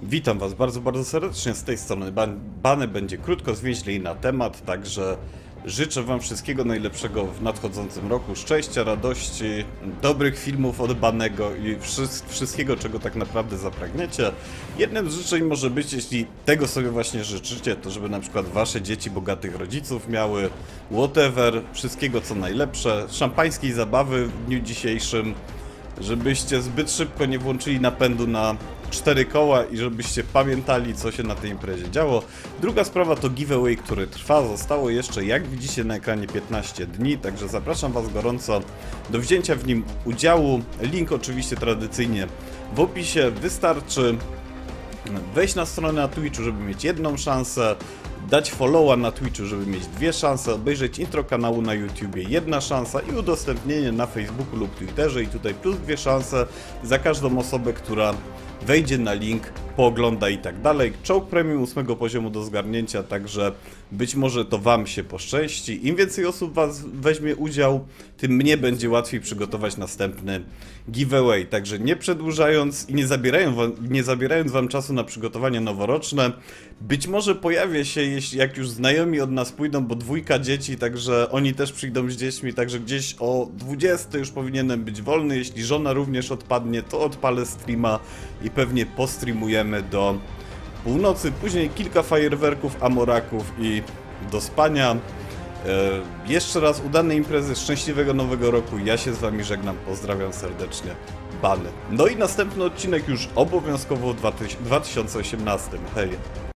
Witam Was bardzo serdecznie z tej strony. Bany będzie krótko, zwięźle i na temat, także życzę Wam wszystkiego najlepszego w nadchodzącym roku. Szczęścia, radości, dobrych filmów od Banego i wszystkiego, czego tak naprawdę zapragniecie. Jednym z życzeń może być, jeśli tego sobie właśnie życzycie, to żeby na przykład Wasze dzieci bogatych rodziców miały whatever, wszystkiego co najlepsze, szampańskiej zabawy w dniu dzisiejszym, żebyście zbyt szybko nie włączyli napędu na 4 koła i żebyście pamiętali, co się na tej imprezie działo. Druga sprawa to giveaway, który trwa. Zostało jeszcze, jak widzicie na ekranie, 15 dni, także zapraszam Was gorąco do wzięcia w nim udziału. Link oczywiście tradycyjnie w opisie. Wystarczy wejść na stronę na Twitchu, żeby mieć jedną szansę, dać followa na Twitchu, żeby mieć 2 szanse, obejrzeć intro kanału na YouTubie 1 szansa i udostępnienie na Facebooku lub Twitterze i tutaj plus 2 szanse za każdą osobę, która wejdzie na link, poogląda i tak dalej. Czołg premium 8 poziomu do zgarnięcia, także być może to Wam się poszczęści. Im więcej osób Was weźmie udział, tym mnie będzie łatwiej przygotować następny giveaway. Także nie przedłużając i nie zabierając Wam czasu na przygotowania noworoczne, być może pojawię się, jak już znajomi od nas pójdą, bo 2 dzieci, także oni też przyjdą z dziećmi, także gdzieś o 20 już powinienem być wolny. Jeśli żona również odpadnie, to odpalę streama i pewnie postreamujemy do północy. Później kilka fajerwerków, amoraków i do spania. Jeszcze raz udanej imprezy, szczęśliwego nowego roku. Ja się z Wami żegnam, pozdrawiam serdecznie. Bany. No i następny odcinek już obowiązkowo w 2018. Hej.